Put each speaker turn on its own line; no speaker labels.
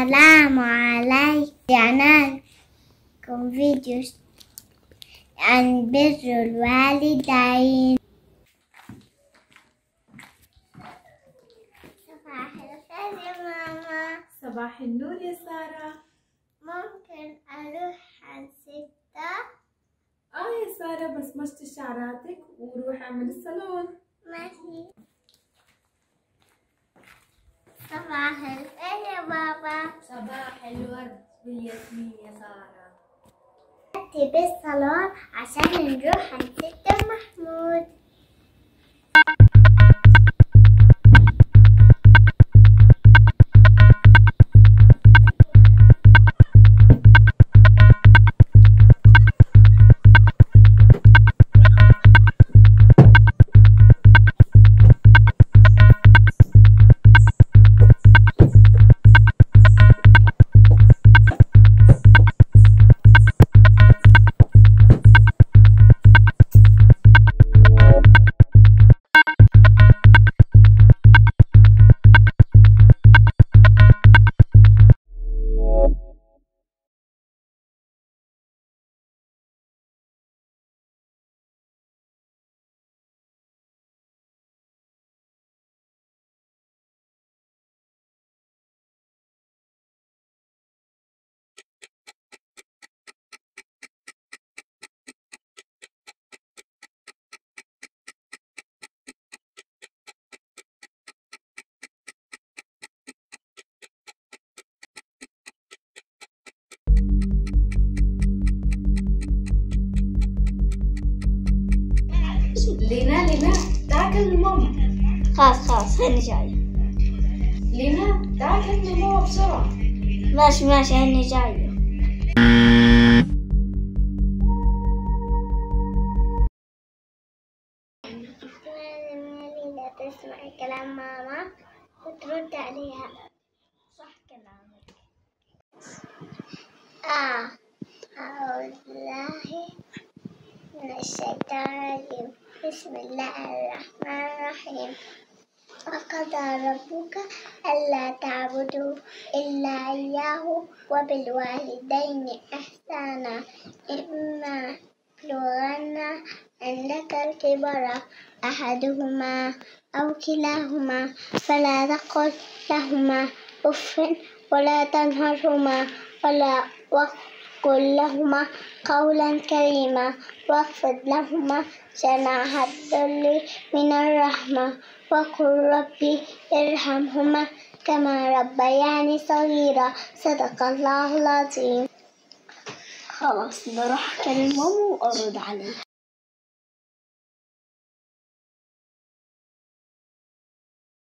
السلام عليكم. جعلناكم فيديو عن بر الوالدين. صباح الخير يا ماما.
صباح النور يا سارة.
ممكن أروح على 6؟
يا سارة، بس مشطي شعراتك وروح اعمل الصالون.
ماشي. صباح الخير يا بابا.
صباح الورد والياسمين يا سارة.
أتي بالصالون عشان نروح عند ست محمود.
لينا تعال ماما.
خلاص هاني جاية.
لينا تعال ماما بسرعة.
ماشي هاني جاية. لازم تسمعي كلام ماما وترد عليها. صح كلامك. أعوذ بالله من الشيطان الرجيم. بسم الله الرحمن الرحيم. وقضى ربك ألا تعبدوا إلا إياه وبالوالدين إحسانا. إما يبلغن عندك الكبر أحدهما أو كلاهما فلا تقل لهما أف ولا تنهرهما وقل لهما قولا كريما واخفض لهما جناح الذل من الرحمة وقل ربي ارحمهما كما ربياني صغيرا. صدق الله العظيم. خلاص بروح أكلم ماما وأرد عليها.